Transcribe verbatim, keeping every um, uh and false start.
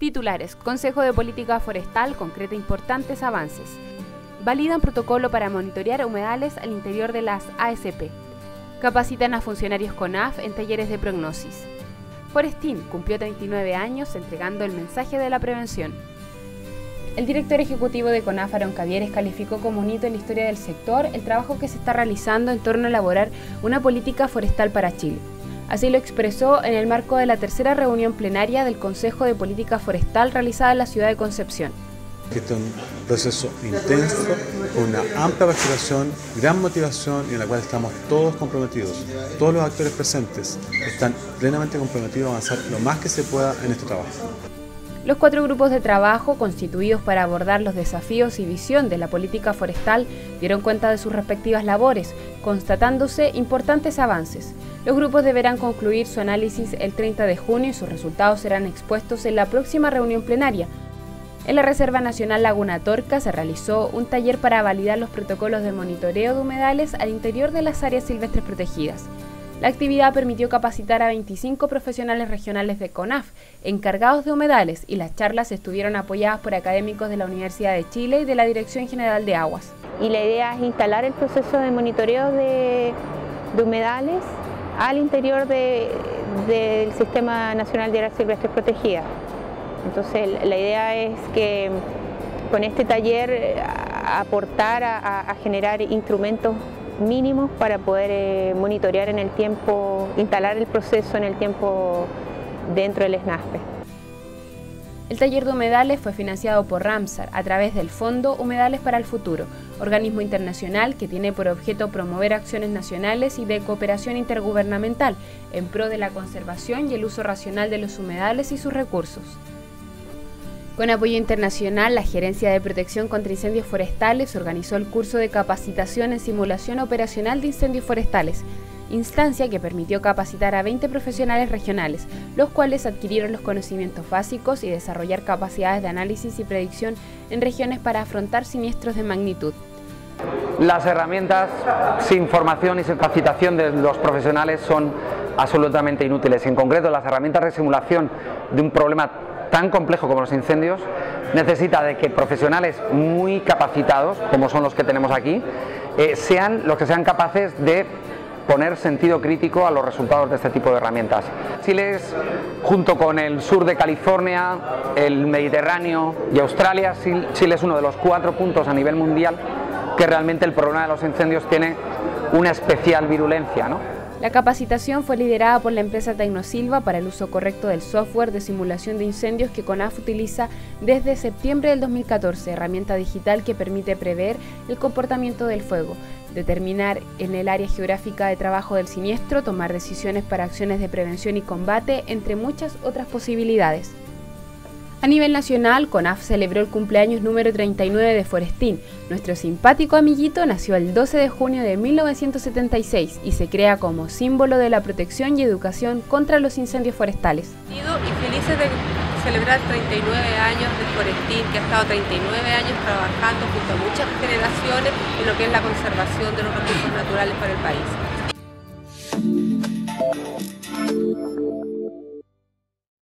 Titulares: Consejo de Política Forestal concreta importantes avances. Validan protocolo para monitorear humedales al interior de las A S P. Capacitan a funcionarios CONAF en talleres de prognosis. Forestín cumplió treinta y nueve años entregando el mensaje de la prevención. El director ejecutivo de CONAF, Aaron Cavieres, calificó como un hito en la historia del sector el trabajo que se está realizando en torno a elaborar una política forestal para Chile. Así lo expresó en el marco de la tercera reunión plenaria del Consejo de Política Forestal realizada en la ciudad de Concepción. Este es un proceso intenso, con una amplia participación, gran motivación y en la cual estamos todos comprometidos. Todos los actores presentes están plenamente comprometidos a avanzar lo más que se pueda en este trabajo. Los cuatro grupos de trabajo constituidos para abordar los desafíos y visión de la política forestal dieron cuenta de sus respectivas labores, constatándose importantes avances. Los grupos deberán concluir su análisis el treinta de junio y sus resultados serán expuestos en la próxima reunión plenaria. En la Reserva Nacional Laguna Torca se realizó un taller para validar los protocolos de monitoreo de humedales al interior de las áreas silvestres protegidas. La actividad permitió capacitar a veinticinco profesionales regionales de CONAF, encargados de humedales, y las charlas estuvieron apoyadas por académicos de la Universidad de Chile y de la Dirección General de Aguas. Y la idea es instalar el proceso de monitoreo de, de humedales al interior de, del Sistema Nacional de Áreas Silvestres Protegidas. Entonces la idea es que con este taller aportar a, a generar instrumentos mínimos para poder eh, monitorear en el tiempo, instalar el proceso en el tiempo dentro del SNASPE. El taller de humedales fue financiado por Ramsar a través del Fondo Humedales para el Futuro, organismo internacional que tiene por objeto promover acciones nacionales y de cooperación intergubernamental en pro de la conservación y el uso racional de los humedales y sus recursos. Con apoyo internacional, la Gerencia de Protección contra Incendios Forestales organizó el curso de capacitación en simulación operacional de incendios forestales, instancia que permitió capacitar a veinte profesionales regionales, los cuales adquirieron los conocimientos básicos y desarrollar capacidades de análisis y predicción en regiones para afrontar siniestros de magnitud. Las herramientas sin formación y sin capacitación de los profesionales son absolutamente inútiles. En concreto, las herramientas de simulación de un problema tan complejo como los incendios necesita de que profesionales muy capacitados, como son los que tenemos aquí, eh, sean los que sean capaces de poner sentido crítico a los resultados de este tipo de herramientas. Chile es, junto con el sur de California, el Mediterráneo y Australia, Chile es uno de los cuatro puntos a nivel mundial que realmente el problema de los incendios tiene una especial virulencia, ¿no? La capacitación fue liderada por la empresa Tecnosilva para el uso correcto del software de simulación de incendios que CONAF utiliza desde septiembre del dos mil catorce, herramienta digital que permite prever el comportamiento del fuego, determinar en el área geográfica de trabajo del siniestro, tomar decisiones para acciones de prevención y combate, entre muchas otras posibilidades. A nivel nacional, CONAF celebró el cumpleaños número treinta y nueve de Forestín. Nuestro simpático amiguito nació el doce de junio de mil novecientos setenta y seis y se crea como símbolo de la protección y educación contra los incendios forestales. Y felices de celebrar treinta y nueve años de Forestín, que ha estado treinta y nueve años trabajando junto a muchas generaciones en lo que es la conservación de los recursos naturales para el país.